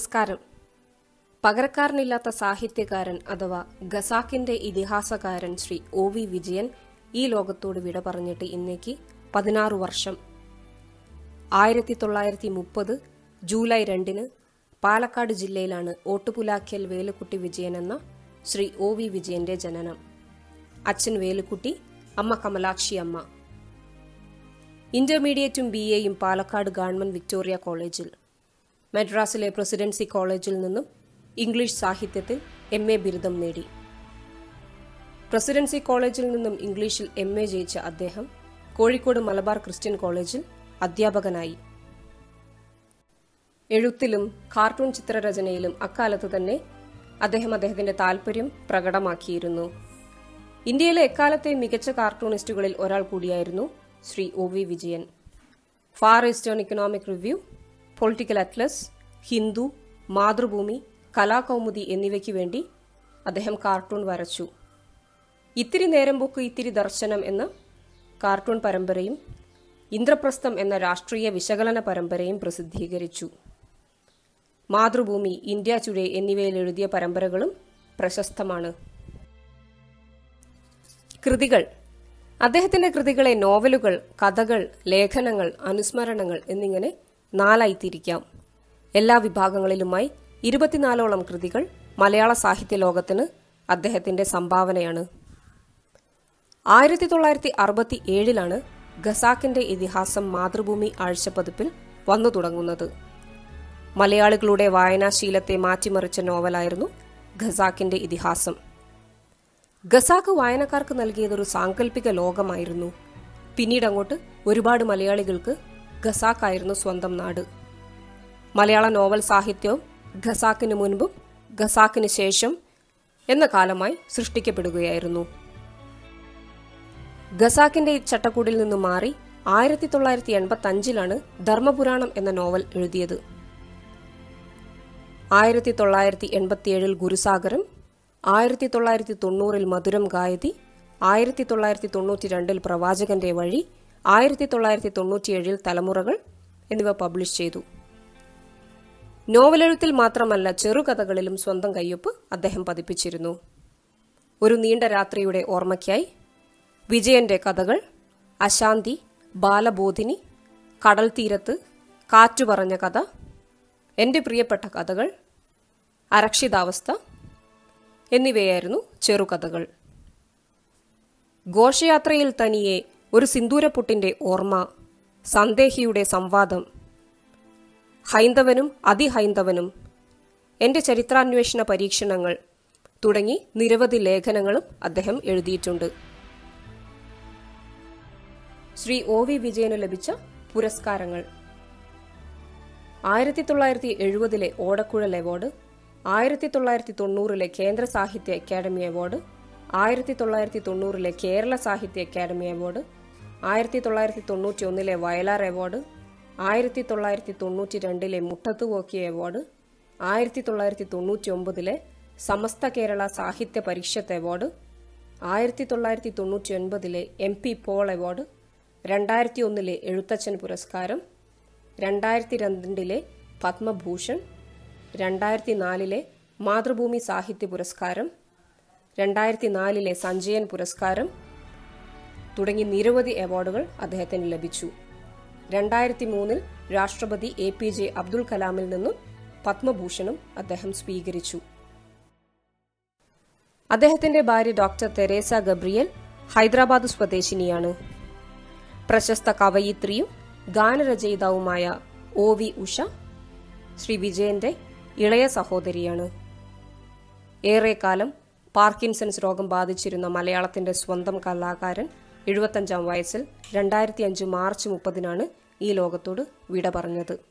നമസ്കാരം. പകരക്കാരനില്ലാത്ത സാഹിത്യകാരൻ അഥവാ ഖസാക്കിന്റെ ഇതിഹാസകാരൻ ശ്രീ ഒ വി വിജയൻ ഈ ലോകത്തോട് വിട പറഞ്ഞിട്ട് ഇന്നേക്ക് 16 വർഷം. 1930 ജൂലൈ 2 പാലക്കാട് ജില്ലയിലാണ് ഓട്ടുപുലാക്കൽ വേലുക്കുട്ടി വിജയൻ എന്ന ശ്രീ ഒ വി വിജയന്റെ ജനനം. അച്ഛൻ വേലുക്കുട്ടി, അമ്മ കമലാക്ഷി അമ്മ. ഇന്റർമീഡിയറ്റും BA-യും പാലക്കാട് ഗവൺമെന്റ് വിക്ടോറിയ കോളേജിൽ, മദ്രാസിലെ പ്രസിഡൻസി കോളേജിൽ നിന്നും ഇംഗ്ലീഷ് സാഹിത്യത്തിൽ MA ബിരുദം നേടി. പ്രസിഡൻസി കോളേജിൽ നിന്നും ഇംഗ്ലീഷിൽ MA ജയിച്ച അദ്ദേഹം കോഴിക്കോട് മലബാർ ക്രിസ്ത്യൻ കോളേജിൽ അധ്യാപകനായി. എഴുത്തിലും കാർട്ടൂൺ ചിത്രരചനയിലും അക്കാലത്ത് തന്നെ അദ്ദേഹം അദ്ദേഹത്തിന്റെ താൽപര്യം പ്രകടമാക്കിയിരുന്നു. ഇന്ത്യയിലെ എക്കാലത്തെ മികച്ച കാർട്ടൂണിസ്റ്റുകളിൽ ഒരാൾ കൂടിയായിരുന്നു Shri O V Vijayan. Far eastern economic review, political atlas, Hindu, Mathrubhumi, Kalakaumudi എന്നിവയ്ക്ക് വേണ്ടി അദ്ദേഹം കാർട്ടൂൺ വരച്ചു. ഇത്തിരി നേരം പോക്ക് ഇത്തിരി ദർശനം എന്ന കാർട്ടൂൺ പരമ്പരയും ഇന്ദ്രപ്രസ്ഥം എന്ന രാഷ്ട്രീയ വിശകലന പരമ്പരയും പ്രസിദ്ധീകരിച്ചു. മാതൃഭൂമി, ഇന്ത്യ ടുഡേ എന്നിവയിൽ എഴുതിയ പരമ്പരകളും പ്രശസ്തമാണ്. കൃതികൾ. അദ്ദേഹത്തിന്റെ കൃതികളെ നോവലുകൾ, കഥകൾ, ലേഖനങ്ങൾ, അനുസ്മരണങ്ങൾ എന്നിങ്ങനെ 4 തിരിക്കാം. എല്ലാ വിഭാഗങ്ങളിലുമായി 24ഓളം കൃതികൾ മലയാള സാഹിത്യ ലോകത്തിന് അദ്ദേഹത്തിന്റെ സംഭാവനയാണ്. 1967 ഖസാക്കിന്റെ ഇതിഹാസം മാതൃഭൂമി ആഴ്ചപ്പതിപ്പിൽ വന്നു തുടങ്ങുന്നത്. മലയാളികളുടെ വായനാശീലത്തെ മാറ്റിമറിച്ച നോവലായിരുന്നു ഖസാക്കിന്റെ ഇതിഹാസം. ഖസാക്ക് വായനക്കാർക്ക് നൽകിയതൊരു സാങ്കല്പിക ലോകമായിരുന്നു. പിന്നീടങ്ങോട്ട് ഒരുപാട് മലയാളികൾക്ക് ഖസാക്കായിരുന്നു സ്വന്തം നാട്. മലയാള നോവൽ സാഹിത്യവും ഖസാക്കിന് മുൻപും ഖസാക്കിന് ശേഷം എന്ന കാലമായി സൃഷ്ടിക്കപ്പെടുകയായിരുന്നു. ഖസാക്കിന്റെ ചട്ടക്കൂടിൽ നിന്നു മാറി 1985 ധർമ്മപുരാണം എന്ന നോവൽ എഴുതിയത്. 1987 ഗുരുസാഗരം, 1990 മധുരം ഗായതി, 1992 പ്രവാചകന്റെ വഴി, 1997 തലമുറകൾ എന്നിവ പബ്ലിഷ് ചെയ്തു. നോവലെഴുത്തിൽ മാത്രമല്ല, ചെറുകഥകളിലും സ്വന്തം കയ്യൊപ്പ് അദ്ദേഹം പതിപ്പിച്ചിരുന്നു. ഒരു നീണ്ട രാത്രിയുടെ ഓർമ്മയ്ക്കായി, വിജയന്റെ കഥകൾ, അശാന്തി, ബാലബോധിനി, കടൽ തീരത്ത്, കാറ്റു പറഞ്ഞ കഥ, എന്റെ പ്രിയപ്പെട്ട കഥകൾ, അരക്ഷിതാവസ്ഥ എന്നിവയായിരുന്നു ചെറുകഥകൾ. ഘോഷയാത്രയിൽ തനിയെ, ഒരു സിന്ദൂരപ്പൊട്ടിന്റെ ഓർമ്മ, സന്ദേഹിയുടെ സംവാദം, ഹൈന്ദവനും അതിഹൈന്ദവനും, എന്റെ ചരിത്രാന്വേഷണ പരീക്ഷണങ്ങൾ തുടങ്ങി നിരവധി ലേഖനങ്ങളും അദ്ദേഹം എഴുതിയിട്ടുണ്ട്. ശ്രീ ഒ വി വിജയന് ലഭിച്ച പുരസ്കാരങ്ങൾ: 1970 ഓടക്കുഴൽ അവാർഡ്, 1990 കേന്ദ്ര സാഹിത്യ academy award, 1990 Kerala Sahitya academy award, 1991 Vayalar award, 1992 മുട്ടത്തുപോക്കി award, 1999 Samastha Kerala Sahitya Parishath award, 1999 MP Paul award, 2001 Ezhuthachan പുരസ്കാരം, 2002 പത്മഭൂഷൺ, 2004 മാതൃഭൂമി സാഹിത്യ പുരസ്കാരം, 2004 സഞ്ജയൻ പുരസ്കാരം തുടങ്ങി നിരവധി അവാർഡുകൾ അദ്ദേഹത്തിന് ലഭിച്ചു. 2003 രാഷ്ട്രപതി APJ അബ്ദുൽ കലാമിൽ നിന്നും പത്മഭൂഷണും അദ്ദേഹം സ്വീകരിച്ചു. അദ്ദേഹത്തിന്റെ ഭാര്യ ഡോക്ടർ തെരേസ ഗബ്രിയൽ ഹൈദരാബാദ് സ്വദേശിനിയാണ്. പ്രശസ്ത കവയിത്രിയും ഗാനരചയിതാവുമായ ഒ വി ഉഷ ശ്രീ വിജയന്റെ ഇളയ സഹോദരിയാണ്. ഏറെക്കാലം പാർക്കിൻസൺസ് രോഗം ബാധിച്ചിരുന്ന മലയാളത്തിന്റെ സ്വന്തം കലാകാരൻ 75-ാം വയസ്സിൽ 2005 മാർച്ച് 30 ഈ ലോകത്തോട് വിട പറഞ്ഞത്.